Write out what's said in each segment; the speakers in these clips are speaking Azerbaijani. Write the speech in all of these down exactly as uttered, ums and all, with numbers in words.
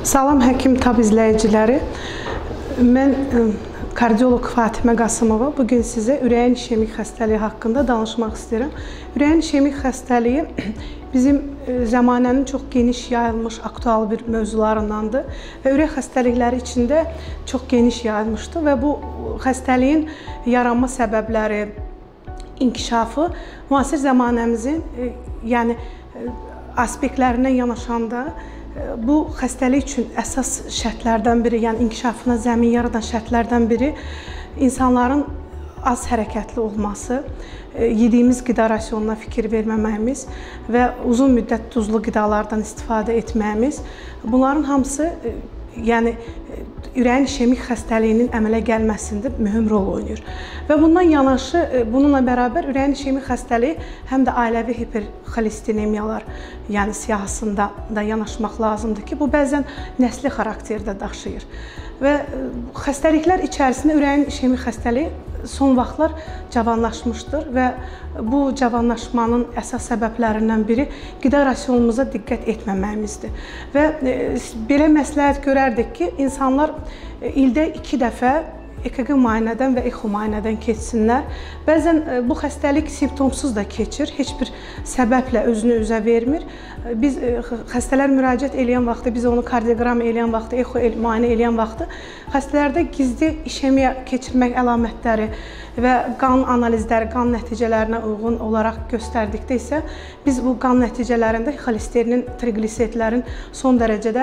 Salam Həkim Tab izləyiciləri. Mən kardioloq Fatimə Qasımova. Bugün sizə ürəyin işemik xəstəliyi haqqında danışmaq istəyirəm. Ürəyin işemik xəstəliyi bizim zamanənin çox geniş yayılmış aktual bir mövzularındandır və ürək xəstəlikləri içində çox geniş yayılmışdır və bu xəstəliyin yaranma səbəbləri, inkişafı müasir zamanəmizin yəni aspektlərindən yanaşanda bu xəstəlik üçün əsas şərtlərdən biri, yəni inkişafına zəmin yaradan şərtlərdən biri insanların az hərəkətli olması, yediyimiz qida rasionuna fikir verməməyimiz və uzun müddət duzlu qidalardan istifadə etməyimiz. Bunların hamısı yəni ürəyin işemik xəstəliyinin əmələ gəlməsində mühüm rol oynayır. Və bundan yanaşı, bununla bərabər ürəyin işemik xəstəliyi həm də ailəvi hiperxolesterinemiyalar, yəni siyahısında da yanaşmaq lazımdır ki, bu bəzən nəsli xarakterdə daşıyır. Və xəstəliklər içərisində ürəyin işemik xəstəliyi son vaxtlar cavanlaşmışdır və bu cavanlaşmanın əsas səbəblərindən biri qida rasionumuza diqqət etməməyimizdir. Və belə məsləhət görərdik ki, insanlar ildə iki dəfə E K G müayinədən və exo müayinədən keçsinlər. Bəzən bu xəstəlik simptomsuz da keçir, heç bir səbəblə özünü üzə vermir. Biz xəstələr müraciət edən vaxtı, biz onu kardioqram edən vaxtı, exo müayinə edən vaxtı xəstələrdə gizli işemiya keçirmək əlamətləri və qan analizləri, qan nəticələrinə uyğun olaraq göstərdikdə isə biz bu qan nəticələrində xolesterinin, triqliseridlərin son dərəcədə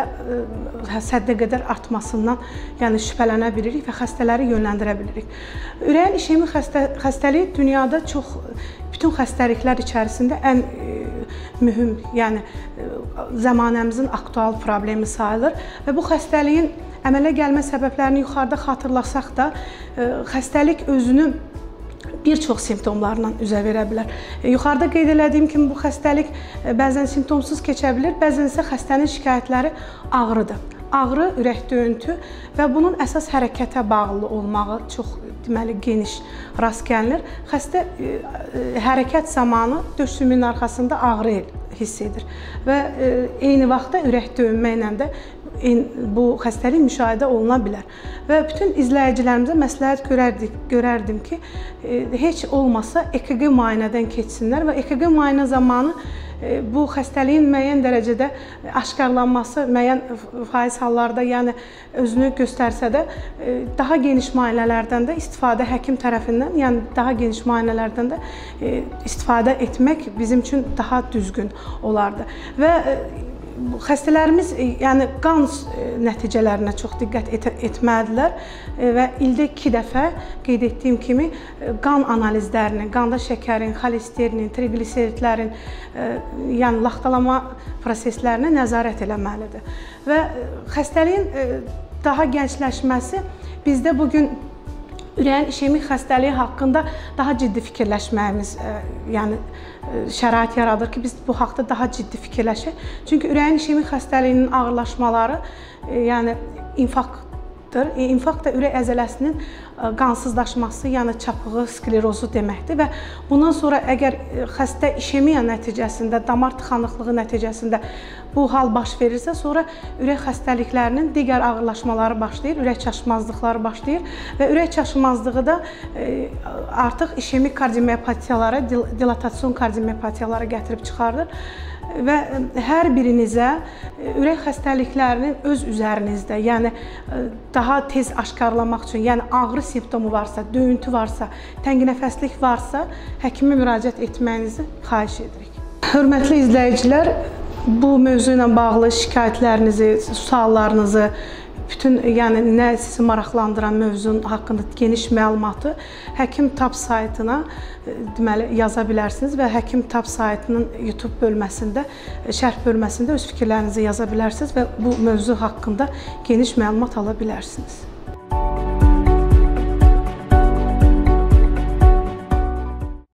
həddə qədər artmasından yəni şübhələnə bilirik və xəstələri yönləndirə bilirik. Ürəyin işemik xəstə, xəstəliyi dünyada çox, bütün xəstəliklər içərisində ən e, mühüm, yəni e, zamanəmizin aktual problemi sayılır və bu xəstəliyin əmələ gəlmə səbəblərini yuxarıda xatırlasaq da, e, xəstəlik özünü bir çox simptomlarla üzə verə bilər. E, yuxarıda qeyd elədiyim kimi bu xəstəlik e, bəzən simptomsuz keçə bilir, bəzən isə xəstənin şikayətləri ağrıdır. Ağrı, ürək döyüntü və bunun əsas hərəkətə bağlı olmağı çox deməli geniş rast gəlinir. Xəstə e, e, hərəkət zamanı döş sümüyünün arxasında ağrı hiss edir və e, eyni vaxtda ürək döyünmə ilə də bu xəstəlik müşahidə oluna bilər. Və bütün izləyicilərimizə məsləhət görərdik, görərdim ki, e, heç olmasa E K G müayinədən keçsinlər və E K G müayinə zamanı bu xəstəliyin müəyyən dərəcədə aşkarlanması, müəyyən faiz hallarda yəni özünü göstərsə də daha geniş müayinələrdən də istifadə həkim tərəfindən, yəni daha geniş müayinələrdən də istifadə etmək bizim üçün daha düzgün olardı. Və xəstələrimiz yəni qan nəticələrinə çox diqqət et etməlidirlər və ildə iki dəfə qeyd etdiyim kimi qan analizlərini, qanda şəkərin, xolesterinin, triqliseridlərin, yəni laxtalama proseslərinə nəzarət eləməlidir. Və xəstəliyin daha gəncləşməsi bizdə bugün ürəyin işemik xəstəliyi haqqında daha ciddi fikirləşməyimiz yəni şərait yaradır ki, biz bu haqda daha ciddi fikirləşək. Çünki ürəyin işemik xəstəliyinin ağırlaşmaları yəni infarktdır. İnfarkt da ürək əzələsinin qansızlaşması, yəni çapığı, sklerozu deməkdir və bundan sonra əgər xəstə işemiya nəticəsində, damar tıxanıqlığı nəticəsində bu hal baş verirsə, sonra ürək xəstəliklərinin digər ağırlaşmaları başlayır, ürək çaşmazlıqları başlayır və ürək çaşmazlığı da artıq işemik kardiomiopatiyalara, dilatasyon kardiomiopatiyalara gətirib çıxardır. Və hər birinizə ürək xəstəliklərinin öz üzərinizdə, yəni daha tez aşkarlamaq üçün, yəni ağrı simptomu varsa, döyüntü varsa, tənginəfəslik varsa, həkimə müraciət etməyinizi xahiş edirik. Hörmətli izləyicilər, bu mövzu ilə bağlı şikayətlərinizi, suallarınızı, bütün yəni nə sizi maraqlandıran mövzunun haqqında geniş məlumatı Həkim Tab saytına deməli yaza bilərsiniz və Həkim Tab saytının YouTube bölməsində, şərh bölməsində öz fikirlərinizi yaza bilərsiniz və bu mövzu haqqında geniş məlumat ala bilərsiniz.